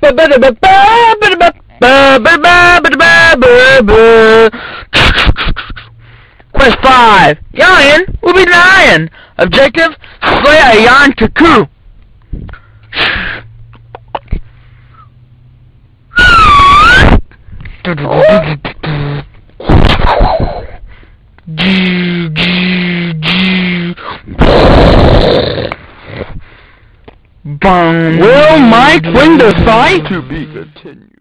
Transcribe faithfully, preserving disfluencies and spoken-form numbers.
Quest five. Yan will be lion. Objective: slay a Yan Taku. Will Mike win the fight? To be continued.